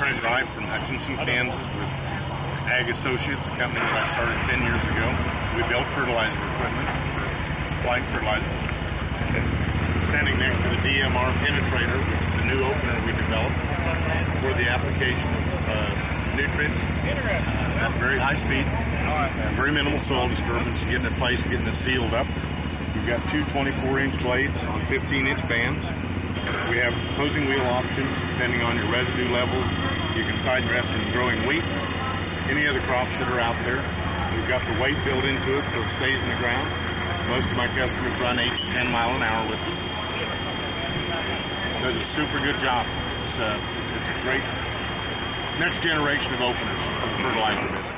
Frank Rife from Hutchinson, Kansas with Ag Associates, a company that I started 10 years ago. We built fertilizer equipment for flying fertilizer. Standing next to the DMR Penetrator, which is the new opener we developed for the application of nutrients. Very high speed, very minimal soil disturbance, getting it placed, getting it sealed up. We've got two 24-inch blades on 15-inch bands. We have closing wheel options depending on your residue levels. You can side dress in growing wheat, any other crops that are out there. We've got the weight built into it so it stays in the ground. Most of my customers run 8 to 10 mile an hour with it. Does a super good job. It's a great next generation of openers for the fertilizer business.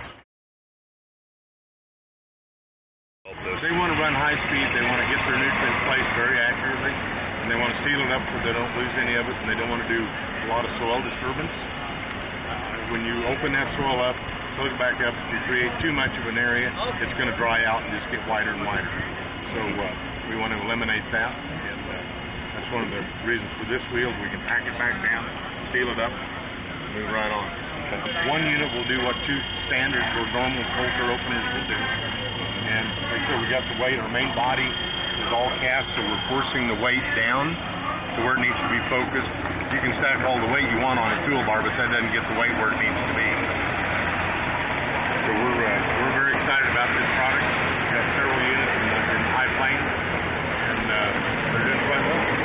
They want to run high speed, they want to get their nutrients placed very accurately, and they want to seal it up so they don't lose any of it, and they don't want to do a lot of soil disturbance. When you open that soil up, close it back up, if you create too much of an area, it's going to dry out and just get wider and wider. So we want to eliminate that, and that's one of the reasons for this wheel. We can pack it back down, seal it up, and move right on. One unit will do what two standard or normal coulter openers will do. And like I said, we got the weight. Our main body is all cast, so we're forcing the weight down to where it needs to be focused. You can stack all the weight you want on a toolbar, but that doesn't get the weight where it needs to be. So we're very excited about this product. We've got several units in High Plains, and they're doing quite well.